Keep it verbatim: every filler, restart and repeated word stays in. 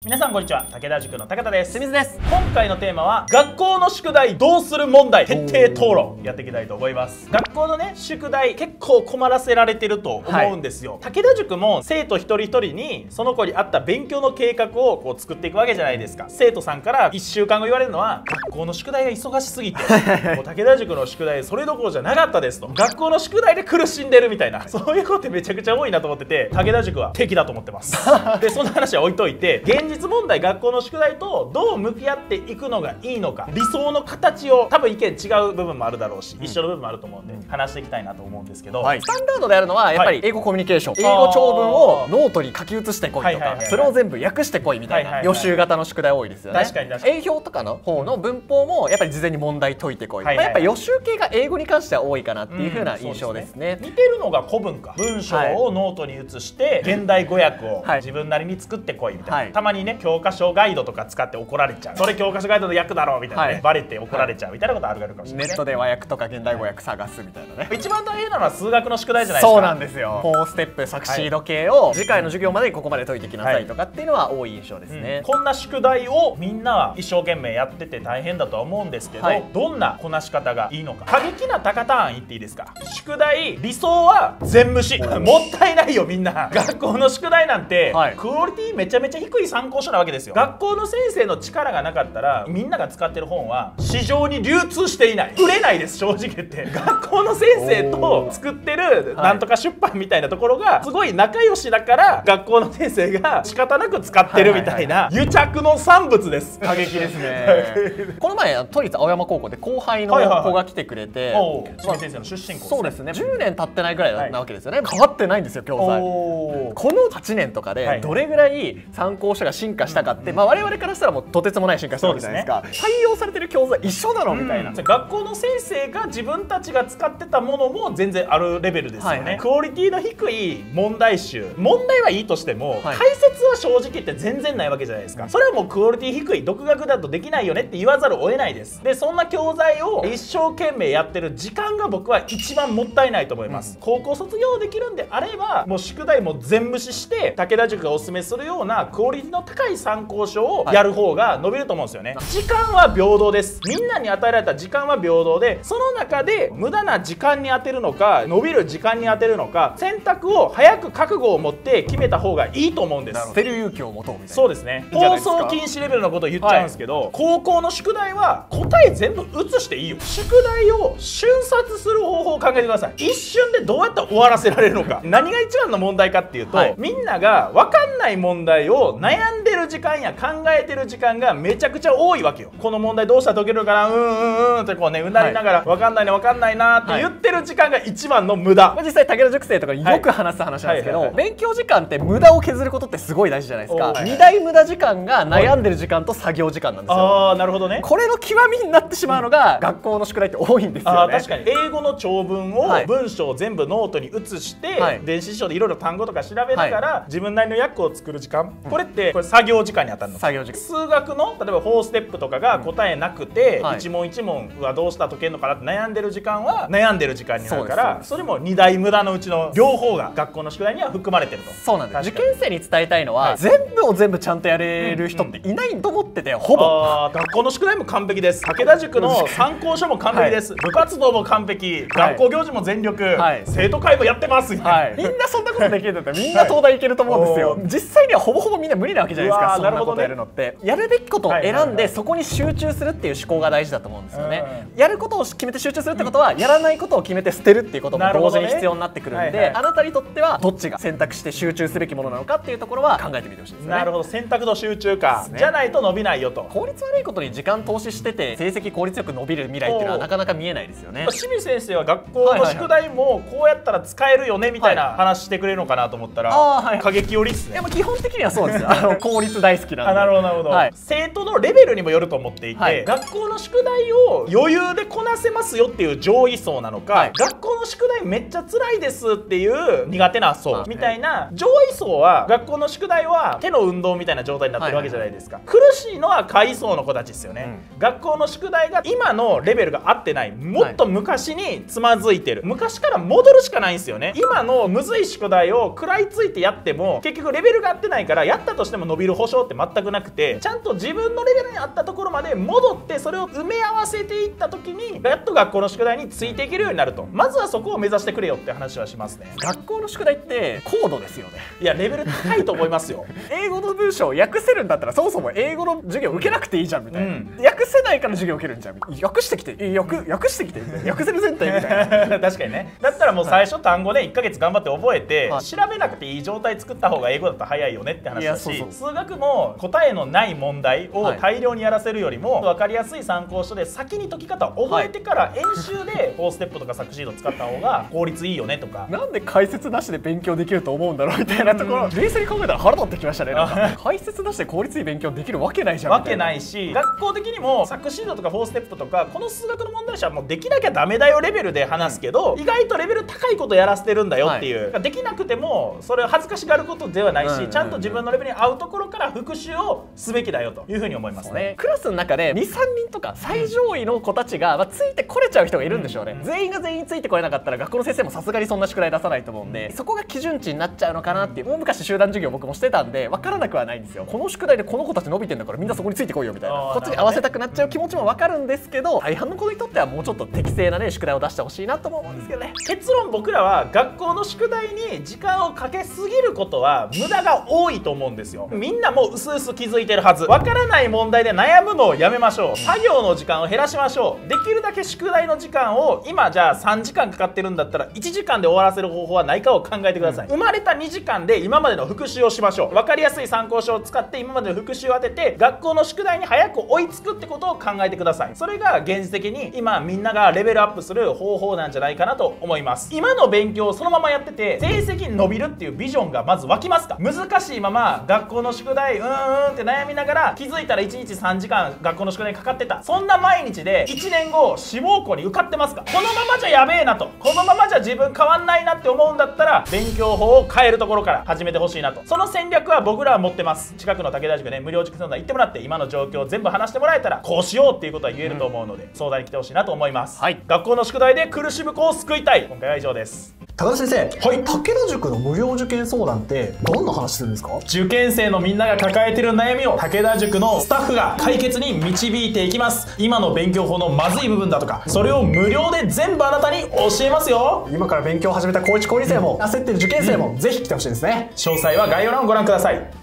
皆さんこんにちは、武田塾の武田です。 清水です。 今回のテーマは学校の宿題どうする問題徹底討論やっていきたいと思います。学校のね宿題結構困らせられてると思うんですよ、はい、武田塾も生徒一人一人にその子に合った勉強の計画をこう作っていくわけじゃないですか。生徒さんからいっしゅうかんご言われるのは学校の宿題が忙しすぎてもう武田塾の宿題それどころじゃなかったですと、学校の宿題で苦しんでるみたいな、そういう子ってめちゃくちゃ多いなと思ってて、武田塾は敵だと思ってますでその話は置いといて、現実問題学校の宿題とどう向き合っていくのがいいのか、理想の形を多分意見違う部分もあるだろうし、うん、一緒の部分もあると思うんで、うん、話していきたいなと思うんですけど、 はい、スタンダードであるのはやっぱり英語コミュニケーション、はい、英語長文をノートに書き写してこいとか、それを全部訳してこいみたいな予習型の宿題多いですよね。 確かに確かに。 英表とかの方の文法もやっぱり事前に問題解いてこい、まあ、やっぱり予習系が英語に関しては多いかなっていう風な印象ですね。 うん、似てるのが古文か、文章をノートに写して現代語訳を自分なりに作ってこいみたいな、はい、たまにね教科書ガイドとか使って怒られちゃう、それ教科書ガイドの訳だろうみたいなね、はい、バレて怒られちゃうみたいなことあるかもしれない、ね、 ネットで和訳とか現代語訳探すみたいなね。 一番大変なのは数学の宿題じゃないですか。 そうなんですよ。フォーステップサクシード系を次回の授業までにここまで解いてきなさいとかっていうのは多い印象ですね。 はい、うん、こんな宿題をみんなは一生懸命やってて大変だとは思うんですけど、はい、どんなこなし方がいいのか、過激な高ターン言っていいですか。宿題理想は全無視もったいないよみんな学校の宿題なんて、はい、クオリティめちゃめちゃ低い参考書なわけですよ。学校の先生の力がなかったらみんなが使ってる本は市場に流通していない、売れないです。正直言って学校の先生と作ってるなんとか出版みたいなところがすごい仲良しだから学校の先生が仕方なく使ってるみたいな癒着の産物です。 過激ですねこの前都立青山高校で後輩の子が来てくれて、 清水先生の出身校、 そうですね、じゅうねん経ってないぐらいなわけですよね、はい、変わってないんですよ教材。このはちねんとかでどれぐらい参考書が進化したかって、まあ我々からしたらもうとてつもない進化したわけじゃないですか。採用されてる教材一緒だろみたいな、うん、 学校の先生が自分たちが使ってたものも全然あるレベルですよね。はいはい、クオリティの低い問題集、問題はいいとしても、はい、解説は正直言って全然ないわけじゃないですか。うん、それはもうクオリティ低い、独学だとできないよねって言わざるを得ないです。でそんな教材を一生懸命やってる時間が僕は一番もったいないと思います。うん、高校卒業できるんであればもう宿題も全無視して武田塾がおすすめするようなクオリティの高い参考書をやる方が伸びると思うんですよね。はい、時間は平等です。みんなに与えられた時間は平等で、その中で無駄な時間に当てるのか伸びる時間に当てるのか、選択を早く覚悟を持って決めた方がいいと思うんです。 捨てる勇気を持とうみたいな。そうですね。 放送禁止レベルのことを言っちゃうんですけど、はい、高校の宿題は答え全部写していいよ。宿題を瞬殺する方法を考えてください。一瞬でどうやって終わらせられるのか何が一番の問題かっていうと、はい、みんなが分かんない問題を悩んでる時間や考えてる時間がめちゃくちゃ多いわけよ。この問題どうしたら解けるかな、うんうんうんってこうねうなりながら、はい、分かんないね分かんないなって言ってる時間が一番の無駄。 はい、実際武田塾生とかによく話す話なんですけど、勉強時間って無駄を削ることってすごい大事じゃないですか。はい、に大無駄時間が悩んでる時間と作業時間なんですよ。 ああなるほどね。 これの極みになってしまうのが、うん、学校の宿題って多いんですよね。 あ確かに英語の長文を、はい、文章を全部ノートに写して、はい、電子辞書でいろいろ単語とか調べながら、はい、自分なりの訳を作る時間、うん、これってこれ作業時間に当たるの。作業時間。数学の例えばフォーステップとかが答えなくて、うんはい、一問一問はどうしたら解けるのかなって悩んでる時間は悩んでる時間になるから、 そ, それもに大無駄のうちの両方が学校の宿題には含まれてると。そうなんです。受験生に伝えたいのは、はい、全部を全部ちゃんとやれる人っていないと思ってて、ほぼあ学校の宿題も完璧です。武田塾の参考書も完璧です。はい、部活動も完璧、はい、学校行事も全力、はい、生徒会もやってます、はい、みんなそんなことできるんだったらみんな東大行けると思うんですよ。はい、実際にはほぼほぼみんな無理なわけじゃないですか。そんなことやるのって、やるべきことを選んでそこに集中するっていう思考が大事だと思うんですよね。やることを決めて集中するってことは、やらないことを決めて捨てるっていうことも同時に必要になってくるんで、あなたにとってはどっちが選択して集中すべきものなのかっていうところは考えてみてほしいですね。なるほど、選択と集中か、ね、じゃないと伸びないよと。効率悪いことに時間投資してて成績効率よく伸びる未来っていうのはなかなか見えないですよね。清水先生は学校の宿題もこうやったら使えるよねみたいな話してくれるのかなと思ったら、はい、過激寄りっすね。でも基本的にはそうですよ。あの効率大好きなんで。あなるほどなるほど、はい、生徒のレベルにもよると思っていて、はい、学校の宿題を余裕でこなせますよっていう上位層なのか、はい、学校の宿題めっちゃ辛いですっていう苦手な層みたいな上位層は学校の宿題は手の運動みたいな状態になってるわけじゃないですか。苦しいのは下位層の子たちですよね、うん、学校の宿題が今のレベルが合ってない、もっと昔につまずいてる、はい、昔から戻るしかないんですよね。今のむずい宿題を食らいついてやっても結局レベルが合ってないから、やったとしても伸びる保証って全くなくて、ちゃんと自分のレベルに合ったところまで戻ってそれを埋め合わせていった時にやっと学校の宿題についていけるようになると、まずはそこを目指してくれよって話はしますね。 学校の宿題って高度ですよね。 いやレベル高いと思いますよ英語の文章を訳せるんだったらそもそも英語の授業受けなくていいじゃんみたいな、うん、訳せないから授業受けるんじゃん、訳してきて訳訳してきて訳せる前提みたいな確かにね。だったらもう最初単語でいっかげつ頑張って覚えて、はい、調べなくていい状態作った方が英語だと早いよねって話だし、そうそう、数学も答えのない問題を大量にやらせるよりも、はい、分かりやすい参考書で先に解き方を覚えてから演習でフォーステップとかサクシード使った方が効率いいよねとか、 なんで解説なしで勉強できると思うんだろうみたいなところ、冷静に考えたら腹立ってきましたね。なんか解説なしで効率いい勉強できるわけないじゃんわけないし、学校的にもサクシードとかフォーステップとかこの数学の問題集はもうできなきゃダメだよレベルで話すけど、うん、意外とレベル高いことやらせてるんだよっていう、はい、できなくてもそれを恥ずかしがることではないし、ちゃんと自分のレベルに合うところから復習をすべきだよというふうに思いますね。 クラスの中でにさんにんとか最上位の子たちが、まあ、ついてこれちゃう人がいるんでしょうね、うん、全員が全員ついてこれなかったら学校の先生もさすがにそんな宿題出さないと思うんで、そこが基準値になっちゃうのかなっていう、もう昔集団授業僕もしてたんで分からなくはないんですよ。この宿題でこの子たち伸びてんだからみんなそこについてこいよみたいな、こっちに合わせたくなっちゃう気持ちも分かるんですけど、大半の子にとってはもうちょっと適正なね宿題を出してほしいなとも思うんですけどね。 結論、僕らは学校の宿題に時間をかけすぎることは無駄が多いと思うんですよ。みんなもう薄々気づいてるはず。分からない問題で悩むのをやめましょう。作業の時間を減らしましょう。できるだけ宿題の時間を今じゃあさんじかんかかってるんだったらいちじかんで終わらせる方法はないかを考えてください。生まれたにじかんで今までの復習をしましょう。分かりやすい参考書を使って今までの復習を当てて学校の宿題に早く追いつくってことを考えてください。それが現実的に今みんながレベルアップする方法なんじゃないかなと思います。今の勉強をそのままやってて成績伸びるっていうビジョンがまず湧きますか？難しいまま学校の宿題うーんって悩みながら気づいたらいちにちさんじかん学校の宿題にかかってた、そんな毎日でいちねんご志望校に受かってますか？このままじゃやべえなと、このままじゃ自分変わんないなって思うんだったら勉強法を変えるところから始めてほしいなと。その戦略は僕らは持ってます。近くの武田塾ね、無料塾相談行ってもらって今の状況を全部話してもらえたらこうしようっていうことは言えると思うので、うん、相談に来てほしいなと思います、はい、学校の宿題で苦しむ子を救いたい。今回は以上です。 高田先生、はい、武田塾の無料受験相談ってどんな話するんですか？ 受験生のみんなが抱えてる悩みを武田塾のスタッフが解決に導いていきます。今の勉強法のまずい部分だとか、それを無料で全部あなたに教えますよ。 今から勉強を始めた高いち高に生も焦ってる受験生も、うん、ぜひ来てほしいですね。 詳細は概要欄をご覧ください。